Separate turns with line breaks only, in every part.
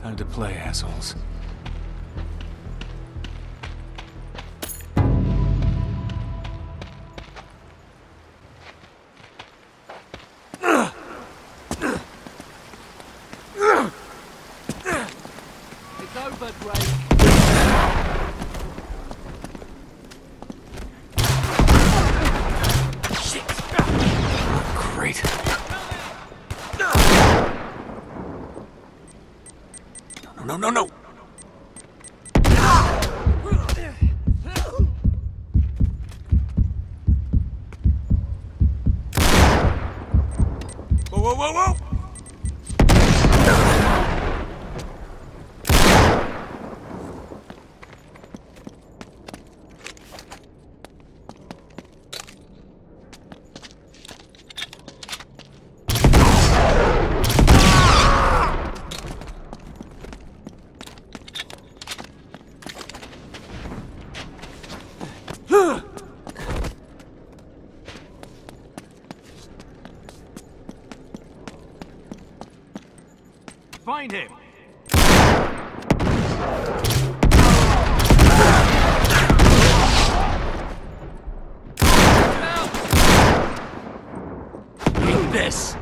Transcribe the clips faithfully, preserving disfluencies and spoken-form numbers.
Time to play, assholes.
It's over, Drake.
Great. No, no, no, no! Whoa, whoa, whoa, whoa!
Find him!
Eat this!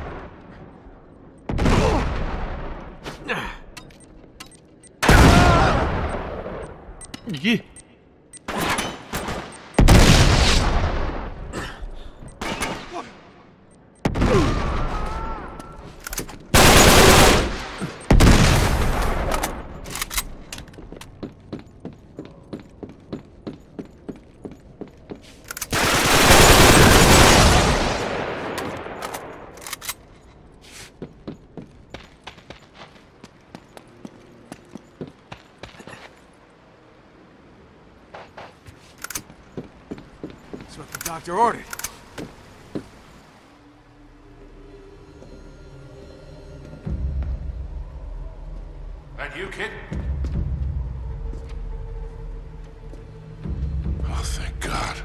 Yeah. That's what the doctor ordered.
That you, kid? Oh, thank God.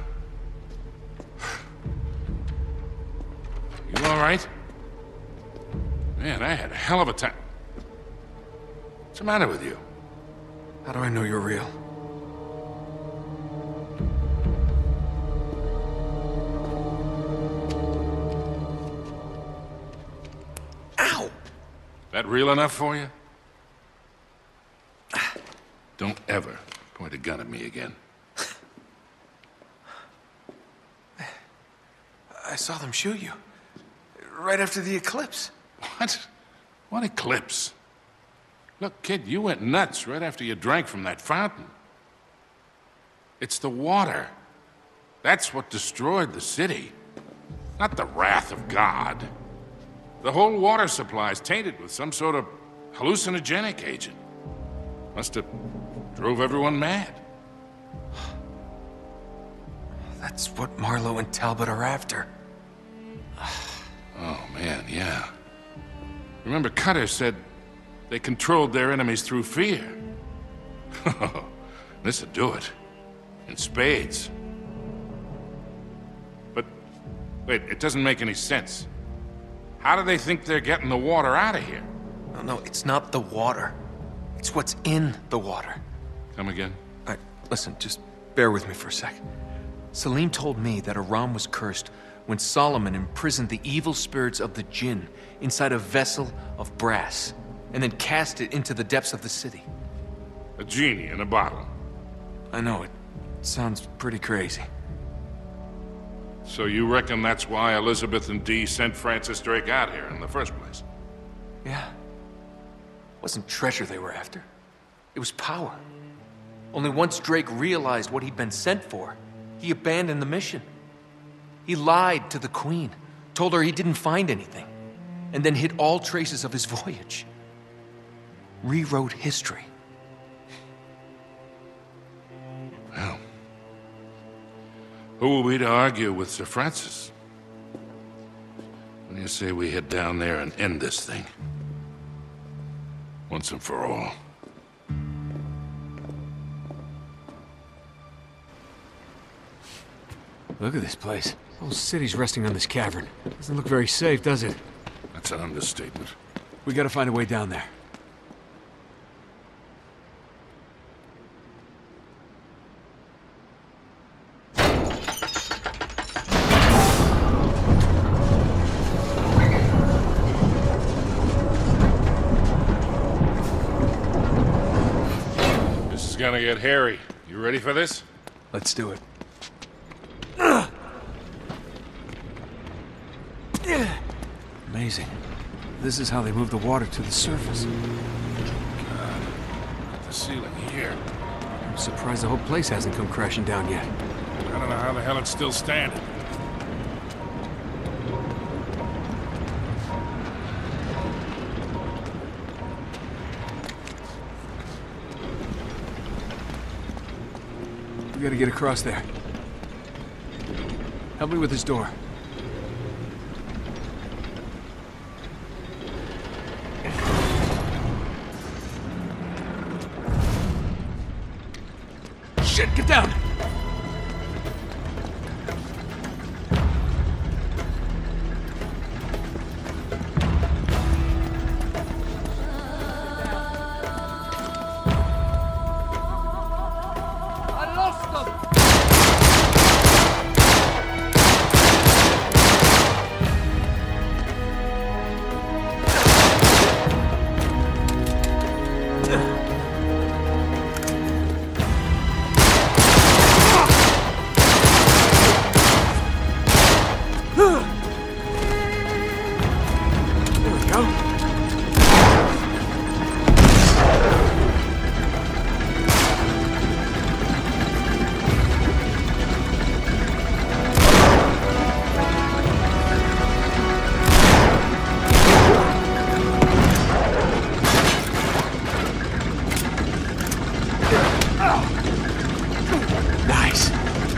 You all right? Man, I had a hell of a time. What's the matter with you?
How do I know you're real? Ow!
That real enough for you? Don't ever point a gun at me again.
I saw them shoot you. Right after the eclipse.
What? What eclipse? Look, kid, you went nuts right after you drank from that fountain. It's the water. That's what destroyed the city. Not the wrath of God. The whole water supply is tainted with some sort of hallucinogenic agent. Must have drove everyone mad.
That's what Marlowe and Talbot are after.
Oh, man, yeah. Remember, Cutter said they controlled their enemies through fear. This'll do it. In spades. But, wait, it doesn't make any sense. How do they think they're getting the water out of here?
No, no, it's not the water. It's what's in the water.
Come again?
All right, listen, just bear with me for a sec. Salim told me that Aram was cursed when Solomon imprisoned the evil spirits of the jinn inside a vessel of brass, and then cast it into the depths of the city.
A genie in a bottle.
I know, it sounds pretty crazy.
So you reckon that's why Elizabeth and Dee sent Francis Drake out here in the first place?
Yeah. It wasn't treasure they were after. It was power. Only once Drake realized what he'd been sent for, he abandoned the mission. He lied to the Queen, told her he didn't find anything, and then hid all traces of his voyage. Rewrote history.
Well, who are we to argue with Sir Francis? What do you say we head down there and end this thing? Once and for all.
Look at this place. The whole city's resting on this cavern. Doesn't look very safe, does it?
That's an understatement.
We gotta find a way down there.
gonna get hairy. You ready for this?
Let's do it. Amazing. This is how they move the water to the surface.
God, look at the ceiling here.
I'm surprised the whole place hasn't come crashing down yet.
I don't know how the hell it's still standing.
We gotta get across there. Help me with this door. Shit, get down!
I lost them!
There we go. Nice.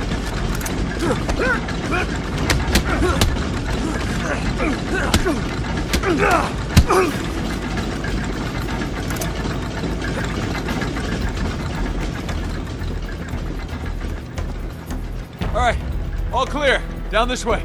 All right, all clear. Down this way.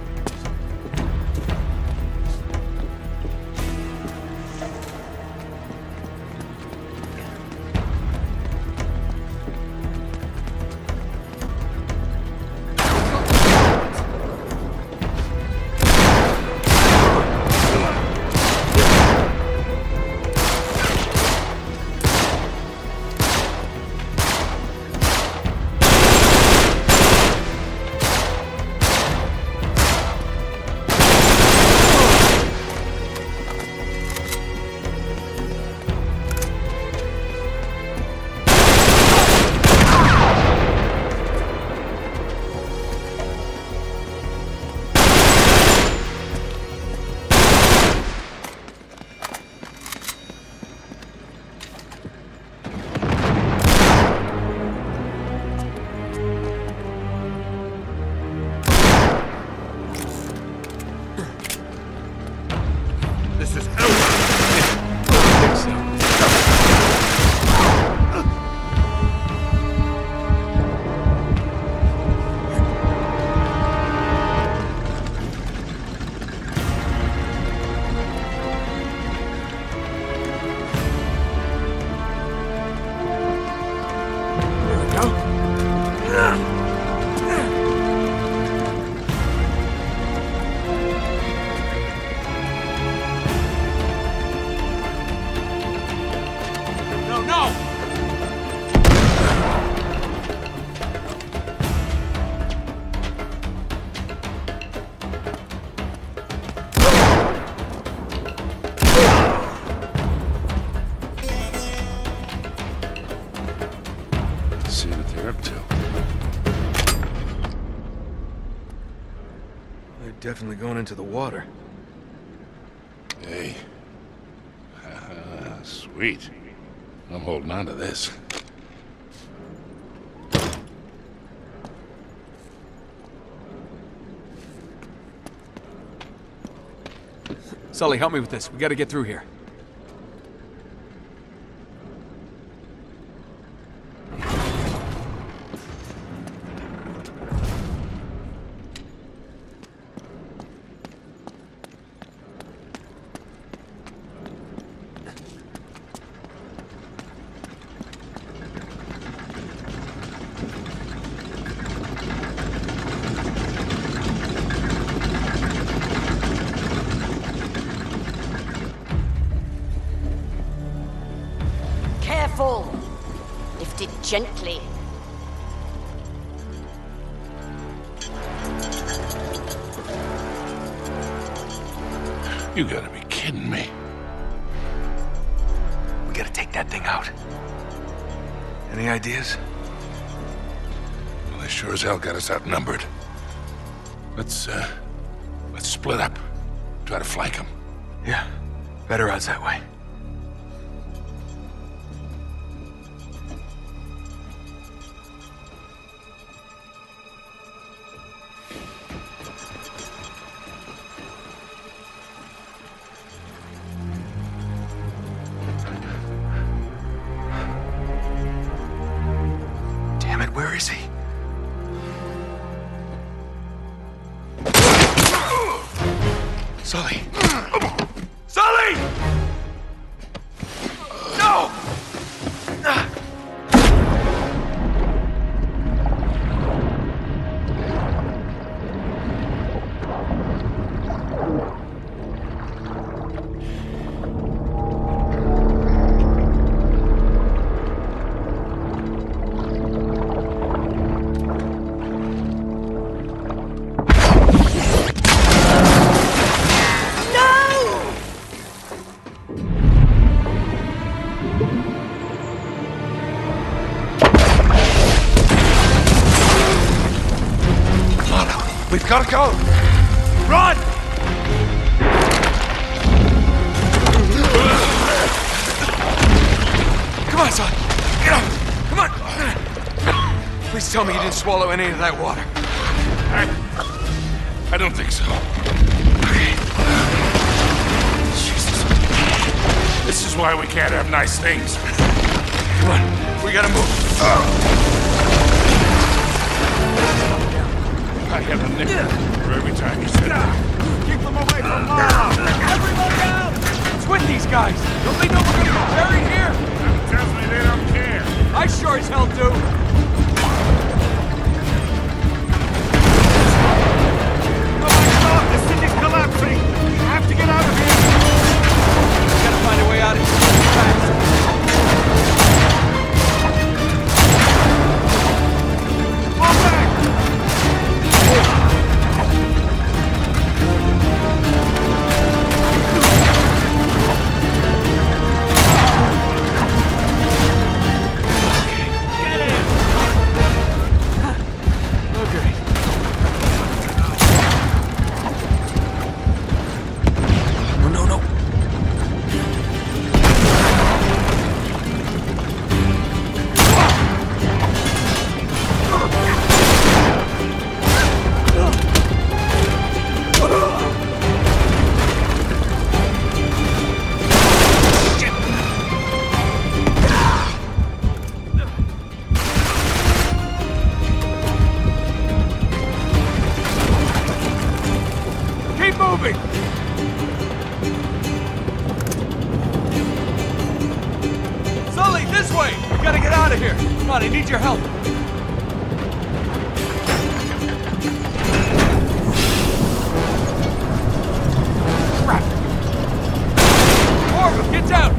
This is
I think so. There we go. No, no!
See what they're up to.
They're definitely going into the water.
Hey. Ah, sweet. I'm holding on to this.
Sully, help me with this. We gotta get through here.
it gently.
You gotta be kidding me.
We gotta take that thing out. Any ideas?
Well, they sure as hell got us outnumbered. Let's, uh, let's split up. Try to flank them.
Yeah, better odds that way. Damn it, where is he? Sully! Sully! No! We've got to go! Run! Come on, son. Get up! Come on! Please tell me you didn't swallow any of that water.
I... I don't think so.
Okay. Jesus.
This is why we can't have nice things.
Come on. We gotta move.
I have a nickel for every time you said that.
Keep them away from Mom! Everyone down!
What's with these guys? Don't they know we're gonna get buried here?
That tells me they don't care.
I sure as hell do.
Oh my God! The city's collapsing! We have to get out of here!
We gotta find a way out of here fast.
Fall back!
moving! Sully, this way! We gotta get out of here! Come on, I need your help! Crap! More of them, get down!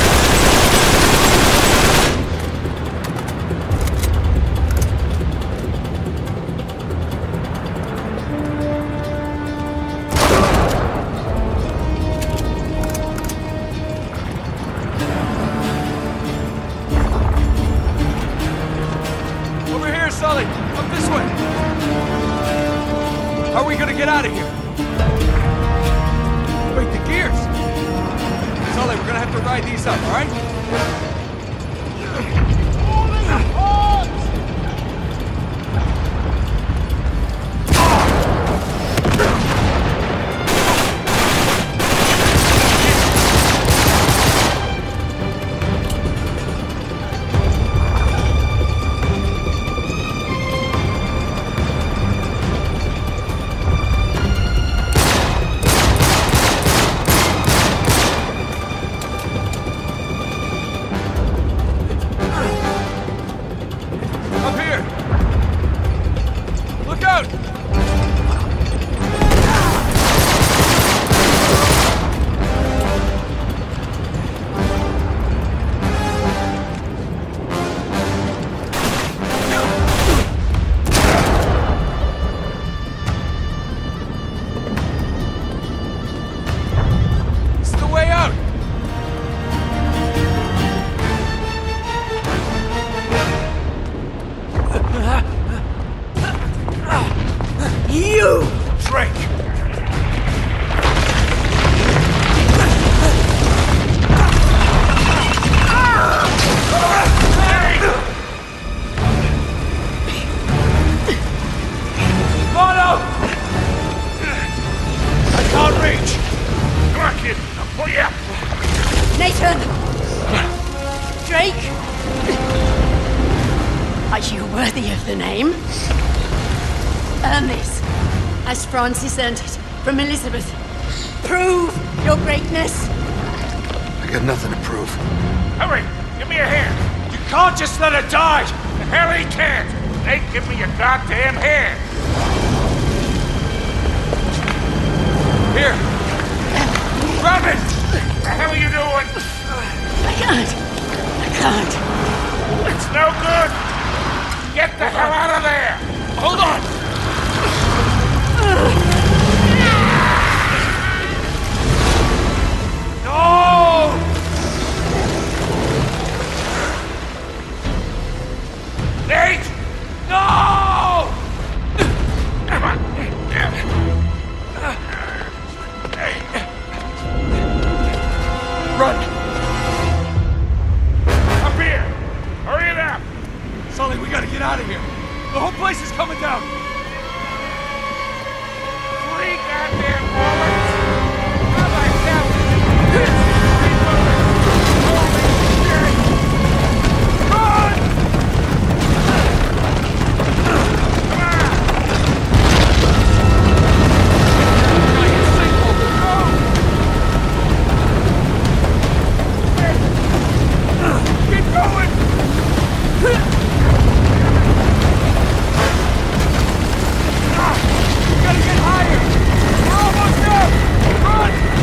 Sully, up this way. How are we gonna get out of here? Wait, the gears. Sully, we're gonna have to ride these up, all right? Ugh!
worthy of the name. Earn this, as Francis earned it from Elizabeth. Prove your greatness.
I got nothing to prove.
Hurry! Give me a hand! You can't just let her die!
The hell he can't! Nate, give me your goddamn hand!
Here!
Robin! What the hell are you doing?
I can't. I can't.
It's no good! Get the hell out of there!
Hold on!
No!
Nate!
No!
Come on!
Run!
Up here! Hurry it up!
Sully, we gotta get out of here. The whole place is coming down.
Three goddamn bullets! How the hell did you do this? Three bullets! Holy shit!
Run!
Come on!
Keep going! We gotta get higher! We're almost there! Run!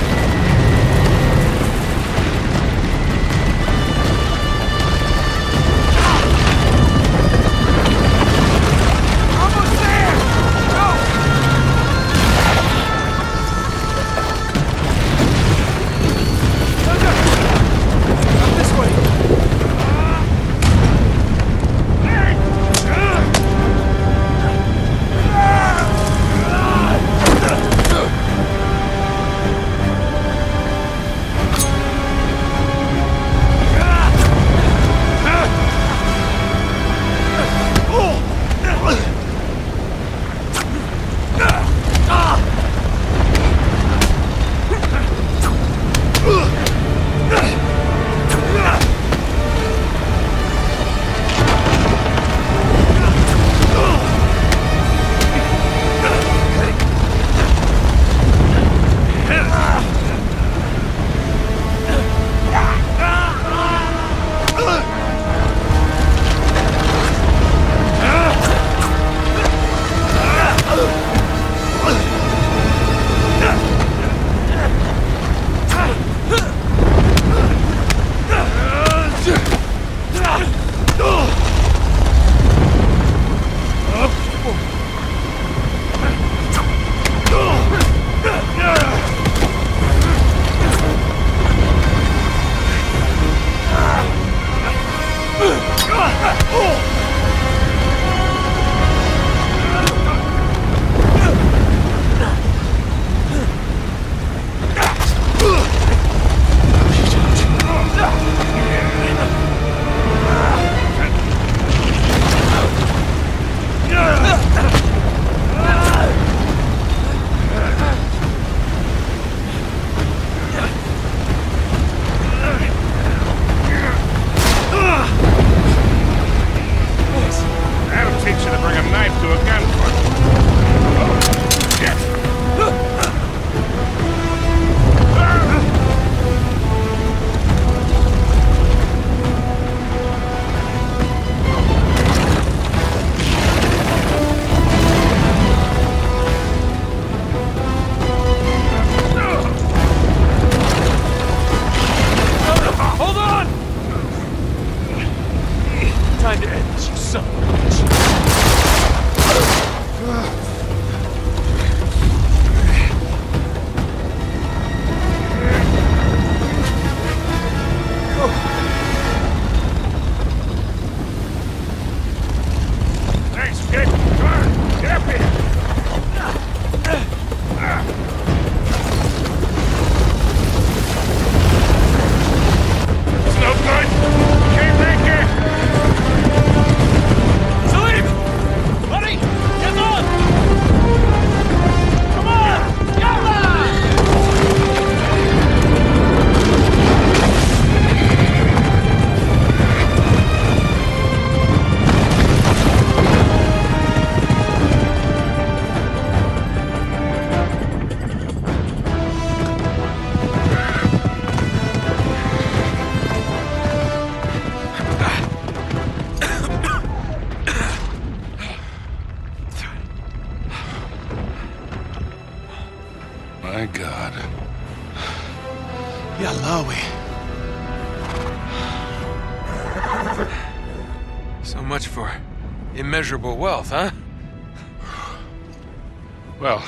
Almost there! Go! No, no! Not this way!
That'll teach you to bring a knife to a gunfight. Oh, shit!
Hold on! Time to end this, you son of a bitch.
Thanks, kid. Come on, get up here. It's no good. Can't make it.
Sully!
much for immeasurable wealth, huh?
Well,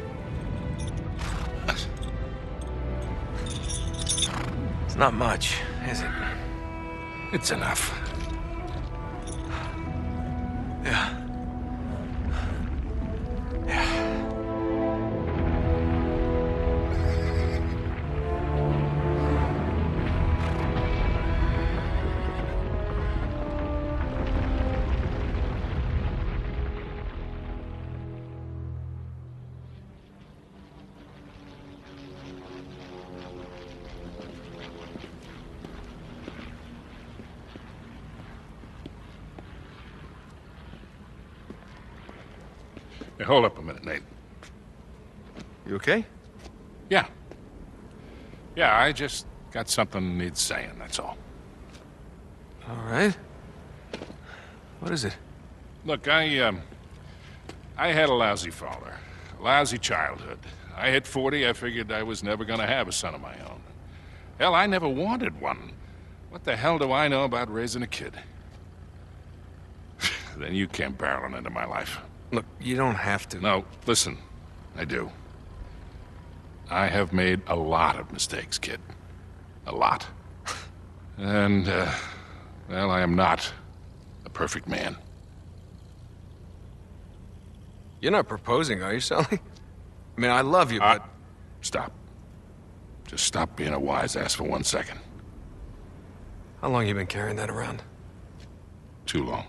It's not much, is it?
it's enough.
Yeah. Yeah.
Hey, hold up a minute, Nate.
You okay?
Yeah. Yeah, I just got something needs saying, that's all.
All right. What is it?
Look, I, um... I had a lousy father. A lousy childhood. I hit forty, I figured I was never gonna have a son of my own. Hell, I never wanted one. What the hell do I know about raising a kid? Then you came barreling into my life.
Look, you don't have to.
No, listen. I do. I have made a lot of mistakes, kid. A lot. And, uh, well, I am not a perfect man.
You're not proposing, are you, Sully? I mean, I love you,
Uh,
but...
Stop. Just stop being a wise ass for one second.
How long you been carrying that around?
Too long.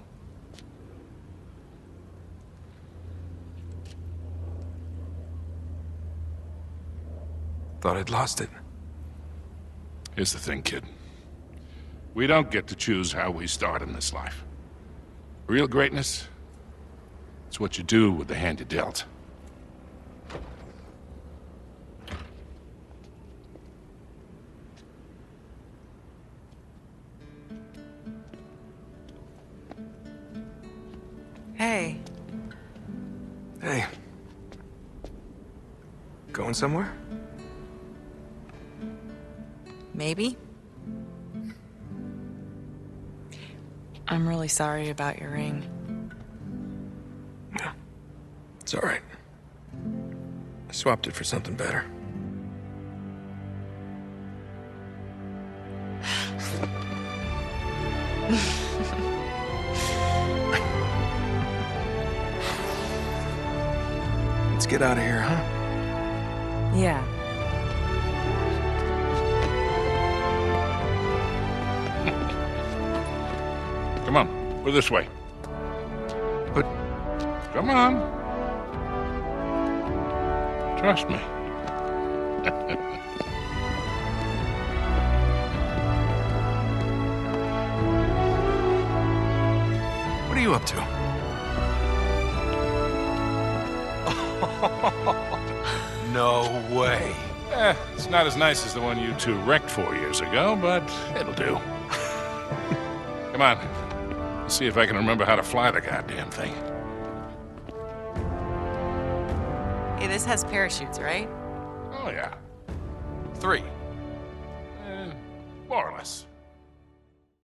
Thought I'd lost it.
Here's the thing, kid. We don't get to choose how we start in this life. Real greatness, it's what you do with the hand you dealt.
Hey,
Hey. Going somewhere?
maybe? I'm really sorry about your ring.
Yeah. It's all right. I swapped it for something better. Let's get out of here, huh?
Yeah.
Come on, we're this way.
But
Come on. Trust me.
what are you up to? No way.
Eh, it's not as nice as the one you two wrecked four years ago, but it'll do. Come on. Let's see if I can remember how to fly the goddamn thing.
Hey, this has parachutes, right?
Oh, yeah.
Three.
Eh, more or less.